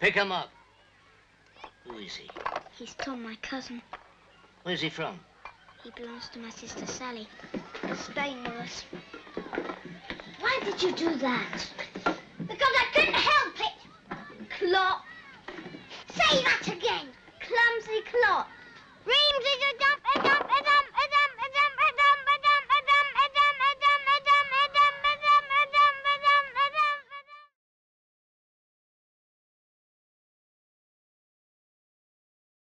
Pick him up. Who is he? He's Tom, my cousin. Where's he from? He belongs to my sister Sally. Spain, Maurice. Why did you do that?